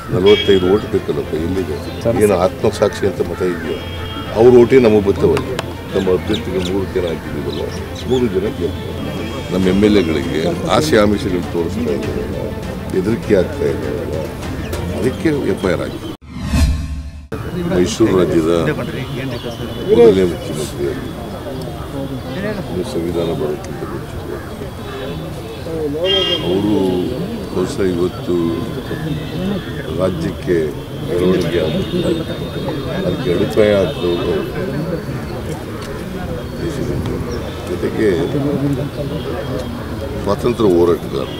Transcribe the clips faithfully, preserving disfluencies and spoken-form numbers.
ನಲವತ್ತೈದು ಓಟ್ ಬೇಕಲ್ಲಪ್ಪ ಇಲ್ಲಿದೆ ಏನು ಆತ್ಮಸಾಕ್ಷಿ ಅಂತ ಮತ ಇದೆಯೋ ಅವ್ರ ಓಟೇ ನಮಗೆ ಬರ್ತವಲ್ಲ ನಮ್ಮ ಅಭ್ಯರ್ಥಿಗೆ ಮೂರು ಜನ ಹಾಕಿದ್ದೀವಲ್ಲ ಮೂರು ಜನ ಗೆಲ್ತಾರೆ ನಮ್ಮ ಎಮ್ ಎಲ್ ಎಗಳಿಗೆ ಆಸೆ ಆಮಿಷಗಳು ತೋರಿಸ್ತಾ ಇದ್ದಾರಲ್ಲ ಹೆದರಿಕೆ ಆಗ್ತಾ ಇದ್ದಾರಲ್ಲ ಅದಕ್ಕೆ ಎಫ್ ಐ ಆರ್ ಆಗಿದೆ ಮೈಸೂರು ರಾಜ್ಯದ ಮೊದಲನೇ ಮುಖ್ಯಮಂತ್ರಿಯಾಗಿ ಸಂವಿಧಾನ ಬರೋಕ್ಕಿಂತ ಮುಂಚಿತ ಅವರು ಹೊಸ ಇವತ್ತು ರಾಜ್ಯಕ್ಕೆ ಬೆಳವಣಿಗೆ ಆಗುತ್ತೆ ಅದಕ್ಕೆ ಅಡಿಪಾಯ ಆಗ್ತವರು ಜೊತೆಗೆ ಸ್ವಾತಂತ್ರ್ಯ ಹೋರಾಟಗಾರರು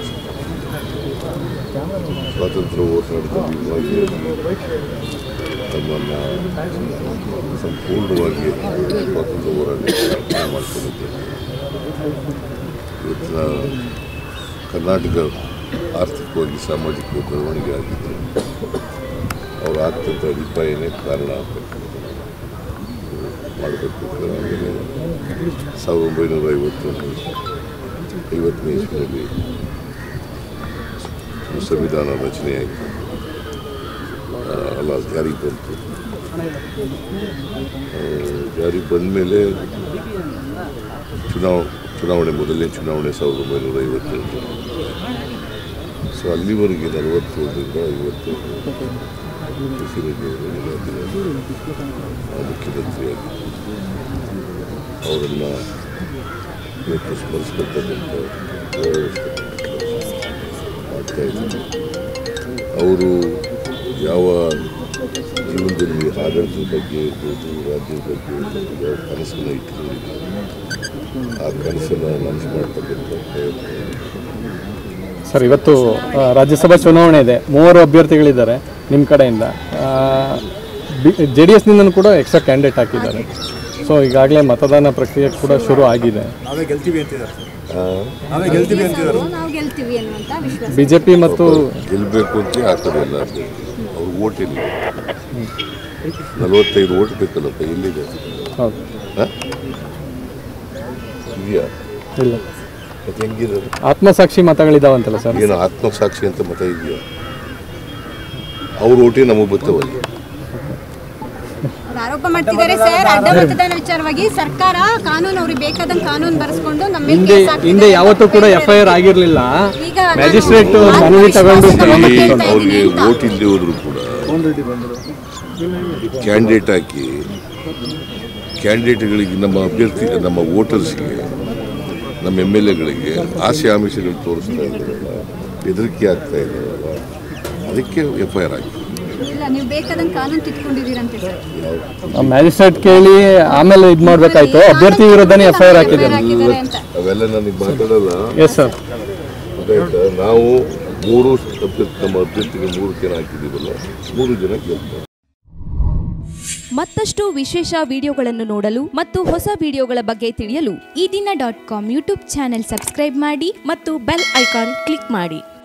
ಸ್ವಾತಂತ್ರ್ಯ ಹೋರಾಟದಲ್ಲಿ ತಮ್ಮನ್ನು ಸಂಪೂರ್ಣವಾಗಿ ಸ್ವಾತಂತ್ರ್ಯ ಹೋರಾಟ ಮಾಡ್ಕೊಂಡಿದ್ದೇವೆ ಇವತ್ತಿನ ಕರ್ನಾಟಕ ಆರ್ಥಿಕವಾಗಿ ಸಾಮಾಜಿಕ ಬೆಳವಣಿಗೆ ಆಗಿದ್ದರು ಅವರು ಆಗ್ತಂಥ ಅಡಿಪಾಯನೇ ಕಾರಣ ಆಗಬೇಕು ಮಾಡಬೇಕು ಆಮೇಲೆ ಸಾವಿರದ ಒಂಬೈನೂರ ಐವತ್ತೊಂದು ಐವತ್ತನೇ ಇಸ್ವಿಯಲ್ಲಿ ಸಂವಿಧಾನ ರಚನೆಯಾಯಿತು ಅಲ್ಲ ಜಾರಿಗೆ ಬಂತು ಜಾರಿಗೆ ಬಂದ ಮೇಲೆ ಚುನಾವ ಚುನಾವಣೆ ಮೊದಲನೇ ಚುನಾವಣೆ ಸಾವಿರದ ಒಂಬೈನೂರ ಐವತ್ತೆಂಟು ಸೊ ಅಲ್ಲಿವರೆಗೆ ನಲವತ್ತೊಂದರಿಂದ ಐವತ್ತು ಮುಖ್ಯಮಂತ್ರಿಯಾಗಿ ಅವರನ್ನು ಇವತ್ತು ಸ್ಮರಿಸ್ಕೊಳ್ತಕ್ಕಂಥ ಮಾಡ್ತಾಯಿದ್ದಾರೆ ಅವರು ಯಾವ ಜೀವನದಲ್ಲಿ ಆಡಳಿತದ ಬಗ್ಗೆ ಇರ್ಬೋದು ರಾಜ್ಯದ ಬಗ್ಗೆ ಯಾವ ಕನಸನ್ನು ಇಟ್ಟುಕೊಂಡಿದ್ದಾರೆ ಆ ಕನಸನ್ನು ನನಸು ಮಾಡ್ತಕ್ಕಂಥ ಪ್ರಯತ್ನ ಸರ್. ಇವತ್ತು ರಾಜ್ಯಸಭಾ ಚುನಾವಣೆ ಇದೆ, ಮೂವರು ಅಭ್ಯರ್ಥಿಗಳಿದ್ದಾರೆ ನಿಮ್ಮ ಕಡೆಯಿಂದ. ಜೆ ಡಿ ಎಸ್ನಿಂದಲೂ ಕೂಡ ಎಕ್ಸ್ಟ್ರಾ ಕ್ಯಾಂಡಿಡೇಟ್ ಹಾಕಿದ್ದಾರೆ. ಸೊ ಈಗಾಗಲೇ ಮತದಾನ ಪ್ರಕ್ರಿಯೆ ಕೂಡ ಶುರು ಆಗಿದೆ. ಬಿ ಜೆ ಪಿ ಮತ್ತು ಗೆಲ್ಲಬೇಕು ಅಂತ ಆಗ್ತದೆ ಎಲ್ಲ ಅವ್ರು ಓಟ್ ಇಲ್ಲ, ನಲವತ್ತೈದು ಓಟ್ ಬೇಕಲ್ಲಪ್ಪ ಎಲ್ಲಿದೆ ಹೌದು ಇದೆಯಾ ಇಲ್ಲ ಮತ್ತೆ ಹೆಂಗಿದೆ ಆತ್ಮಸಾಕ್ಷಿ ಮತಗಳಿದಾವಂತಲ್ಲ ಸರ್? ಏನು ಆತ್ಮಸಾಕ್ಷಿ ಅಂತ ಮತ ಇದೆಯಾ ಅವ್ರ ಓಟೇ ನಮಗೆ ಬರ್ತವಲ್ಲ. ಆರೋಪ ಮಾಡ್ತಿದ್ದಾರೆ ಸರ್ ಅಡ್ಡ ಮತದಾನ ವಿಚಾರವಾಗಿ ಸರ್ಕಾರ ಕಾನೂನು ಅವ್ರಿಗೆ ಬೇಕಾದಂತ ಕಾನೂನು ಬರೆಸ್ಕೊಂಡು ನಮ್ಮ ಹಿಂದೆ ಹಿಂದೆ ಯಾವತ್ತೂ ಕೂಡ ಎಫ್ ಐ ಆರ್ ಆಗಿರಲಿಲ್ಲ. ಮ್ಯಾಜಿಸ್ಟ್ರೇಟ್ ಮನವಿ ತಗೊಂಡು ಅವ್ರಿಗೆ ಓಟ್ ಇಲ್ಲದೆ ಹೋದ್ರು ಕೂಡ ಕ್ಯಾಂಡಿಡೇಟ್ ಹಾಕಿ ಕ್ಯಾಂಡಿಡೇಟ್ಗಳಿಗೆ ನಮ್ಮ ಅಭ್ಯರ್ಥಿ ನಮ್ಮ ವೋಟರ್ಸ್ಗೆ ನಮ್ಮ ಎಮ್ ಎಲ್ ಎಗಳಿಗೆ ಆಸೆ ಆಮಿಷಗಳು ತೋರಿಸ್ತಾ ಇದ್ದಾರಲ್ಲ ಹೆದರಿಕೆ ಆಗ್ತಾ ಇದ್ದಾರಲ್ಲ ಅದಕ್ಕೆ ಎಫ್ ಐ ಆರ್ ಆಗಿದೆ. ಮ್ಯಾಜಿಸ್ಟ್ರೇಟ್ ಕೇಳಿ ಆಮೇಲೆ ಇದು ಮಾಡಬೇಕಾಯ್ತು, ಅಭ್ಯರ್ಥಿ ವಿರುದ್ಧನೇ ಎಫ್ ಐ ಆರ್ ಹಾಕಿದ್ದಾರೆ. ಅವೆಲ್ಲ ನನಗೆ ಮಾತಾಡಲ್ಲ. Yes sir. ಗೊತ್ತಾಯ್ತಾ? ನಾವು ಮೂರು ನಮ್ಮ ಅಭ್ಯರ್ಥಿಗೆ ಮೂರು ಜನ ಹಾಕಿದ್ದೀವಲ್ಲ, ಮೂರು ಜನ ಗೆಲ್ತಾರೆ. ಮತ್ತಷ್ಟು ವಿಶೇಷ ವಿಡಿಯೋಗಳನ್ನು ನೋಡಲು ಮತ್ತು ಹೊಸ ವಿಡಿಯೋಗಳ ಬಗ್ಗೆ ತಿಳಿಯಲು Ee Dina dot com YouTube channel subscribe ಮಾಡಿ ಮತ್ತು ಬೆಲ್ ಐಕಾನ್ ಕ್ಲಿಕ್ ಮಾಡಿ.